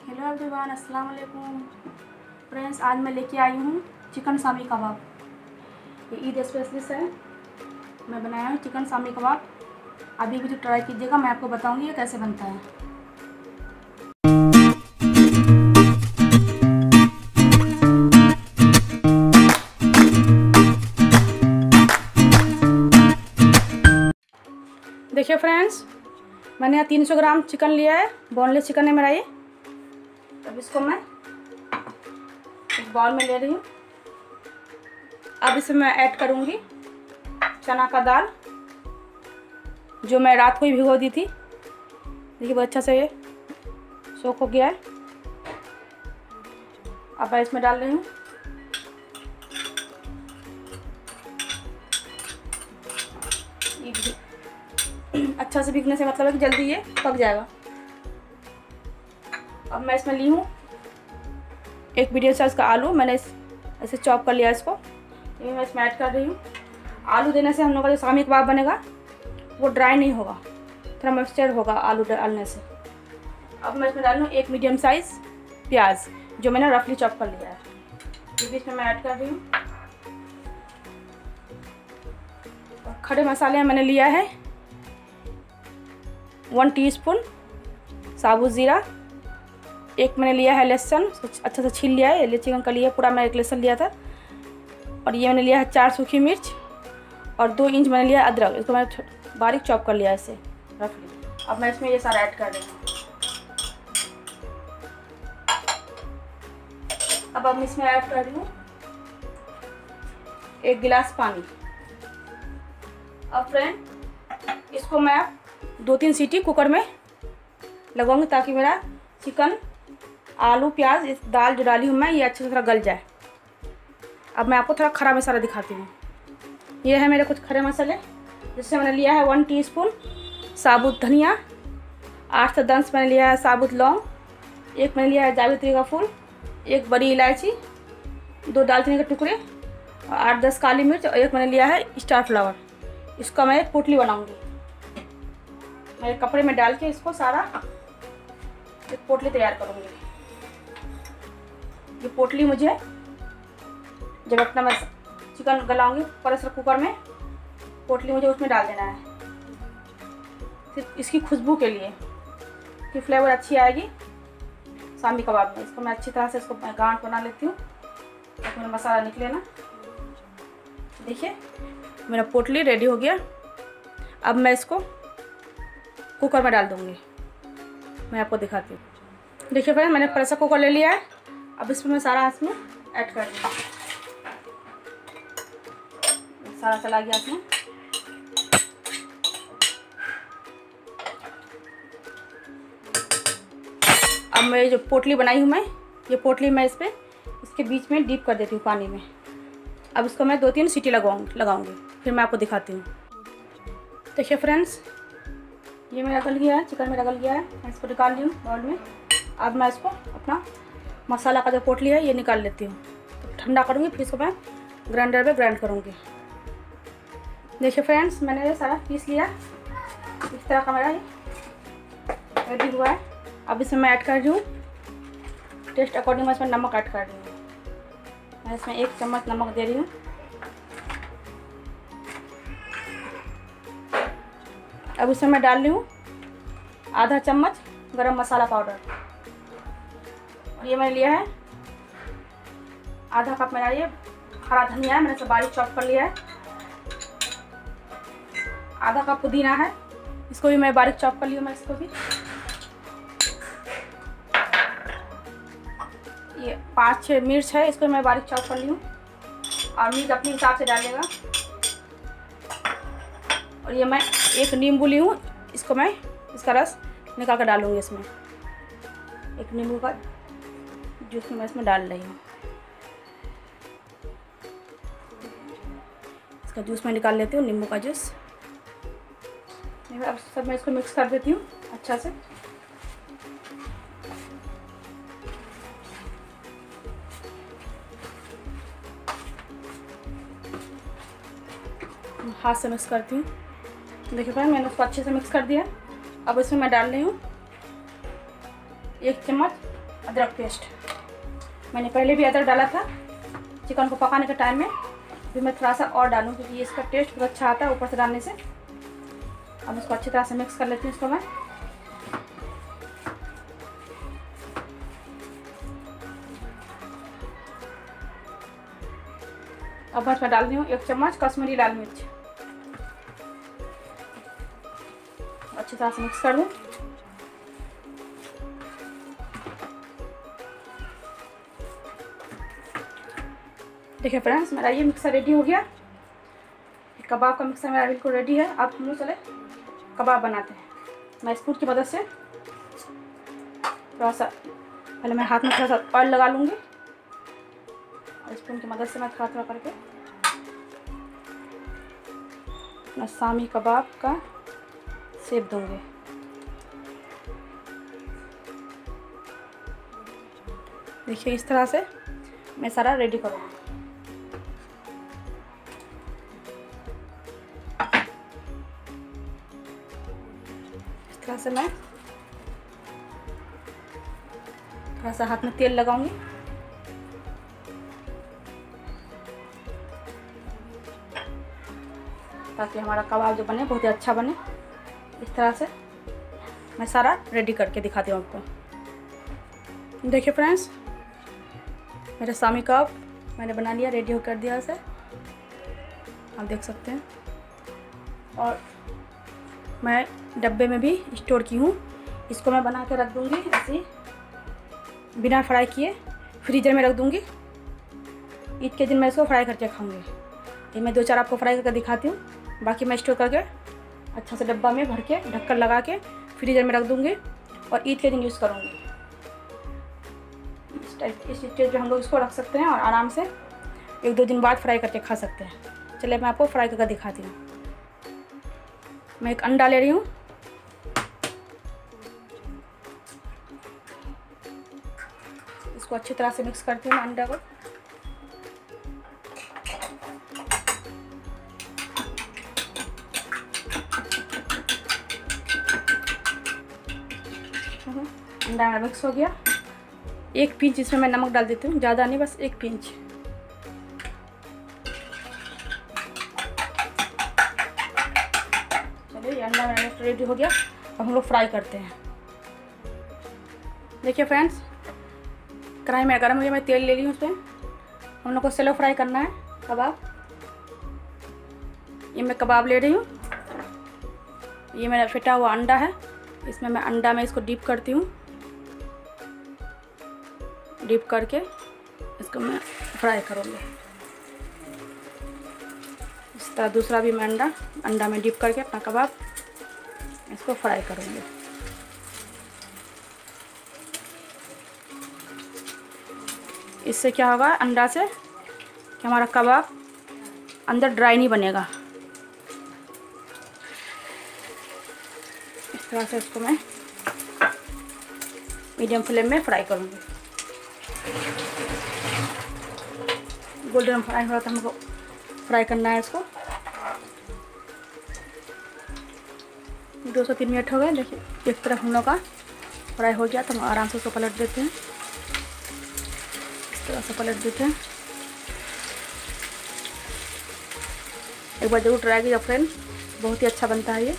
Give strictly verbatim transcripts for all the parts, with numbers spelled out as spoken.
Hello everyone, अस्सलाम वालेकुम friends. आज मैं लेके आई हूँ चिकन शामी कबाब। ये ईद स्पेशलिस्ट है। मैं बनाया हूँ चिकन शामी कबाब। अभी भी जो ट्राई कीजिएगा, मैं आपको बताऊँगी ये कैसे बनता है। देखिए फ्रेंड्स, मैंने यहाँ तीन सौ ग्राम चिकन लिया है। बोनलेस चिकन है मेरा ये। अब इसको मैं एक बाउल में ले रही हूँ। अब इसमें मैं ऐड करूँगी चना का दाल, जो मैं रात को ही भिगो दी थी। देखिए बहुत अच्छा से ये सोख हो गया है। अब मैं इसमें डाल रही हूँ अच्छा से भीगने से मतलब है कि जल्दी ये पक जाएगा। अब मैं इसमें ली हूँ एक मीडियम साइज़ का आलू। मैंने इस ऐसे चॉप कर लिया इसको। ये मैं इसमें ऐड कर रही हूँ। आलू देने से हम लोग का जो शामी कबाब बनेगा वो ड्राई नहीं होगा, थोड़ा मॉइस्चर होगा आलू डालने से। अब मैं इसमें डाल रही हूँ एक मीडियम साइज़ प्याज, जो मैंने रफली चॉप कर लिया है। ये भी इसमें मैं ऐड कर रही हूँ। और खड़े मसाले मैंने लिया है वन टीस्पून साबुत ज़ीरा, एक मैंने लिया है लहसुन, अच्छा से छील लिया है। ये चिकन का लिया पूरा, मैं एक लहसुन लिया था। और ये मैंने लिया है चार सूखी मिर्च और दो इंच मैंने लिया है अदरक। इसको मैंने बारीक चॉप कर लिया है ऐसे रफली। अब मैं इसमें ये सारा ऐड कर रही हूँ। अब अब मैं इसमें ऐड कर रही हूँ एक गिलास पानी। अब फ्रेंड, इसको मैं दो तीन सीटी कुकर में लगाऊंगी ताकि मेरा चिकन, आलू, प्याज, इस दाल जो डाली हूँ मैं, ये अच्छे से थोड़ा गल जाए। अब मैं आपको थोड़ा खड़ा मसाला दिखाती हूँ। ये है मेरे कुछ खड़े मसाले, जिससे मैंने लिया है वन टीस्पून साबुत धनिया, आठ से दस मैंने लिया है साबुत लौंग, एक मैंने लिया है जावित्री का फूल, एक बड़ी इलायची, दो दालचीनी के टुकड़े और आठ दस काली मिर्च और एक मैंने लिया है स्टार फ्लावर। इसका मैं एक पोटली बनाऊँगी। मैं कपड़े में डाल के इसको सारा एक पोटली तैयार करूँगी। ये पोटली मुझे जब अपना मैं चिकन गलाऊंगी प्रेशर कुकर में, पोटली मुझे उसमें डाल देना है, सिर्फ इसकी खुशबू के लिए कि फ्लेवर अच्छी आएगी शामी कबाब में। इसको मैं अच्छी तरह से इसको मैं गांठ बना लेती हूँ ताकि मेरा मसाला निकले ना। देखिए मेरा पोटली रेडी हो गया। अब मैं इसको कुकर में डाल दूँगी। मैं आपको दिखाती हूँ। देखिए फ्रेंड, मैंने प्रेशर कुकर ले लिया है। अब इसमें मैं सारा इसमें ऐड कर दूँ। सारा चला गया इसमें। अब मैं जो पोटली बनाई हूँ मैं, ये पोटली मैं इस पर इसके बीच में डीप कर देती हूँ पानी में। अब इसको मैं दो तीन सीटी लगाऊंगी लगाऊंगी फिर मैं आपको दिखाती हूँ। देखिए फ्रेंड्स, ये मेरा गल गया है, चिकन मेरा गल गया है। मैं इसको निकाल ली हूँ बाउल में। अब मैं इसको अपना मसाला का जो पोटली है ये निकाल लेती हूँ। तो ठंडा करूँगी, फिर इसको मैं ग्राइंडर पे ग्राइंड करूँगी। देखिए फ्रेंड्स, मैंने ये सारा पीस लिया। इस तरह का मेरा ये रेडी हुआ है। अब इसमें मैं ऐड कर रही हूँ टेस्ट अकॉर्डिंग, मैं इसमें नमक ऐड कर रही हूँ। मैं इसमें एक चम्मच नमक दे रही हूँ। अब इसमें मैं डाल रही हूँ आधा चम्मच गरम मसाला पाउडर। और ये मैंने लिया है आधा कप मेरा ये हरा धनिया है, मैंने इसे बारीक चॉप कर लिया है। आधा कप पुदीना है, इसको भी मैं बारीक चॉप कर ली हूँ। मैं इसको भी ये पाँच छः मिर्च है, इसको मैं बारीक चॉप कर ली हूँ। और मिर्च अपने हिसाब से डालिएगा। और ये मैं एक नींबू ली हूँ, इसको मैं इसका रस निकाल कर डालूँगी इसमें। एक नींबू का जूस मैं इसमें डाल रही हूँ। इसका जूस मैं निकाल लेती हूँ, नींबू का जूस। अब सब मैं इसको मिक्स कर देती हूँ अच्छा से। हाथ से मिक्स करती हूँ। देखिए फ्रेंड, मैंने उसको अच्छे से मिक्स कर दिया। अब इसमें मैं डाल रही हूँ एक चम्मच अदरक पेस्ट, मैंने पहले भी अदरक डाला था चिकन को पकाने के टाइम में, फिर मैं थोड़ा सा और डालूँ क्योंकि इसका टेस्ट बहुत अच्छा आता है ऊपर से डालने से। अब इसको अच्छी तरह से मिक्स कर लेती हूँ इसको मैं। अब मैं डाल रही हूँ एक चम्मच कश्मीरी लाल मिर्च, अच्छी तरह से मिक्स कर दूँ। देखिए फ्रेंड्स, मेरा ये मिक्सर रेडी हो गया। कबाब का मिक्सर मेरा बिल्कुल रेडी है। अब हम लोग चले कबाब बनाते हैं। मैं स्पून की मदद से थोड़ा सा, पहले मैं हाथ में थोड़ा सा ऑयल लगा लूँगी और स्पून की मदद से मैं थोड़ा थोड़ा करके अपना शामी कबाब का शेप दूँगी। देखिए इस तरह से मैं सारा रेडी करूँगी। इस तरह से मैं थोड़ा सा हाथ में तेल लगाऊंगी ताकि हमारा कबाब जो बने बहुत ही अच्छा बने। इस तरह से मैं सारा रेडी करके दिखाती हूँ आपको। देखिए फ्रेंड्स, मेरा शामी कबाब मैंने बना लिया, रेडी कर दिया इसे, आप देख सकते हैं। और मैं डब्बे में भी स्टोर की हूँ। इसको मैं बना के रख दूँगी ऐसे ही बिना फ्राई किए, फ्रीजर में रख दूँगी। ईद के दिन मैं इसको फ्राई करके खाऊँगी। ये मैं दो चार आपको फ्राई करके दिखाती हूँ, बाकी मैं स्टोर करके अच्छा से डब्बा में भर के ढक्कन लगा के फ्रीजर में रख दूँगी और ईद के दिन यूज़ करूँगी। इस टाइप इस स्टेज पे हम लोग इसको रख सकते हैं और आराम से एक दो दिन बाद फ्राई करके खा सकते हैं। चलिए मैं आपको फ्राई करके दिखाती हूँ। मैं एक अंडा ले रही हूँ, इसको अच्छी तरह से मिक्स करती हूँ अंडा को। अंडा मेरा मिक्स हो गया। एक पिंच इसमें मैं नमक डाल देती हूँ, ज़्यादा नहीं, बस एक पिंच। चलिए ये अंडा मेरा रेडी हो गया। अब हम लोग फ्राई करते हैं। देखिए फ्रेंड्स, कढ़ाई में गर्म हो गया, मैं तेल ले ली हूँ। उसमें हम लोग को सेलो फ्राई करना है कबाब। ये मैं कबाब ले रही हूँ। ये मेरा फेटा हुआ अंडा है, इसमें मैं अंडा में इसको डीप करती हूँ। डीप करके इसको मैं फ्राई करूँगी। इस तरह दूसरा भी मैं अंडा अंडा में डीप करके अपना कबाब इसको फ्राई करूँगी। इससे क्या होगा अंडा से कि हमारा कबाब अंदर ड्राई नहीं बनेगा। इस तरह से इसको मैं मीडियम फ्लेम में फ्राई करूँगी। गोल्डन फ्राई हो रहा था, हमको फ्राई करना है इसको। दो से तीन मिनट हो गए। देखिए एक तरफ हम लोग का फ्राई हो गया तो हम आराम से उसको पलट देते हैं। इस तरह से पलट देते हैं। एक बार जरूर ट्राई कीजिए फ्रेंड, बहुत ही अच्छा बनता है ये।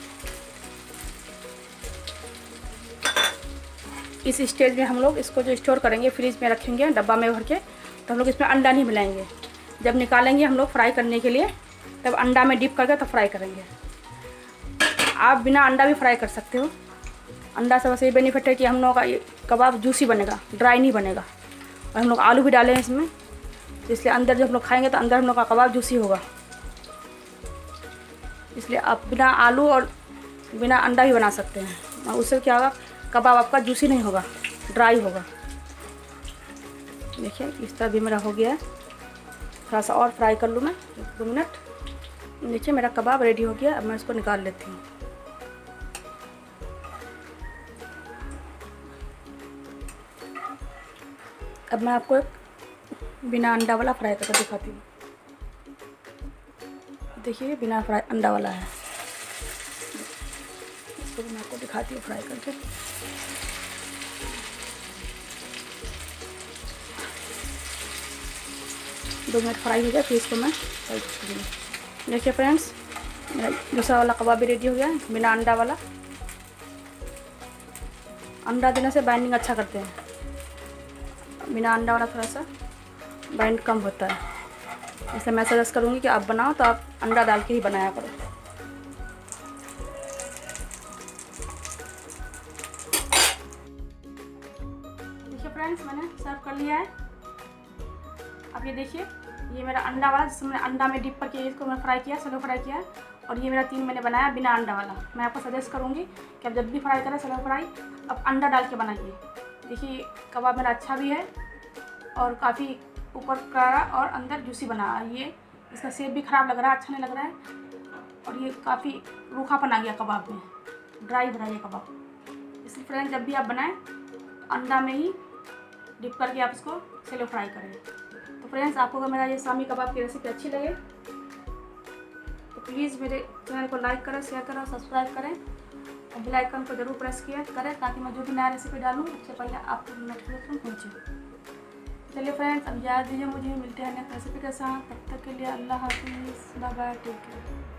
इस स्टेज में हम लोग इसको जो स्टोर करेंगे, फ्रीज में रखेंगे डब्बा में भर के, तो हम लोग इसमें अंडा नहीं मिलाएंगे। जब निकालेंगे हम लोग फ्राई करने के लिए, तब अंडा में डिप करके तब फ्राई करेंगे। आप बिना अंडा भी फ्राई कर सकते हो। अंडा से बस ये बेनिफिट है कि हम लोग का ये कबाब जूसी बनेगा, ड्राई नहीं बनेगा। और हम लोग आलू भी डाले हैं इसमें, इसलिए अंदर जब हम लोग खाएंगे तो अंदर हम लोग का कबाब जूसी होगा। इसलिए आप बिना आलू और बिना अंडा भी बना सकते हैं, और उससे क्या होगा, कबाब आपका जूसी नहीं होगा, ड्राई होगा। देखिए इस तरह भी मेरा हो गया है। थोड़ा सा और फ्राई कर लूँ मैं दो मिनट। देखिए मेरा कबाब रेडी हो गया। अब मैं इसको निकाल लेती हूँ। अब मैं आपको एक बिना अंडा वाला फ्राई करके दिखाती हूँ। देखिए बिना फ्राई अंडा वाला है, इसको भी मैं आपको दिखाती हूँ फ्राई करके। दो मिनट फ्राई हो जाए फिर इसको मैं फ्राई करूँगी। देखिए फ्रेंड्स, मेरा दूसरा वाला कबाब भी रेडी हो गया है, बिना अंडा वाला। अंडा देने से बाइंडिंग अच्छा करते हैं, बिना अंडा वाला थोड़ा सा बाइंड कम होता है, इसलिए मैं सजेस्ट करूँगी कि आप बनाओ तो आप अंडा डाल के ही बनाया करो। देखिए फ्रेंड्स, मैंने सर्व कर लिया है। अब ये देखिए, ये मेरा अंडा वाला जिसमें मैंने अंडा में डिप करके इसको मैं फ्राई किया, सैलो फ्राई किया, और ये मेरा तीन मैंने बनाया बिना अंडा वाला। मैं आपको सजेस्ट करूँगी कि आप जब भी फ्राई करें सैलो फ्राई, अब अंडा डाल के बनाइए। देखिए कबाब मेरा अच्छा भी है और काफ़ी ऊपर करारा और अंदर जूसी बना। ये इसका शेप भी ख़राब लग रहा है, अच्छा नहीं लग रहा है, और ये काफ़ी रूखापन आ गया कबाब में, ड्राई भरा ये कबाब। इसलिए फ्रेंड्स, जब भी आप बनाएं अंडा में ही डिप करके आप इसको सैलो फ्राई करें। तो फ्रेंड्स, आपको अगर मेरा ये शामी कबाब की रेसिपी अच्छी लगे तो प्लीज़ मेरे चैनल को लाइक करें, शेयर करें और सब्सक्राइब करें, और बेल आइकन को जरूर प्रेस किया करें ताकि मैं जो भी नया रेसिपी डालूँ उससे पहले आपको नोटिफिकेशन पहुँचे। चलिए फ्रेंड्स, अब याद दीजिए मुझे, मिलते हैं नेक्स्ट रेसिपी के साथ। तब तक के लिए अल्लाह हाफिज़, बाय बाय, टेक केयर।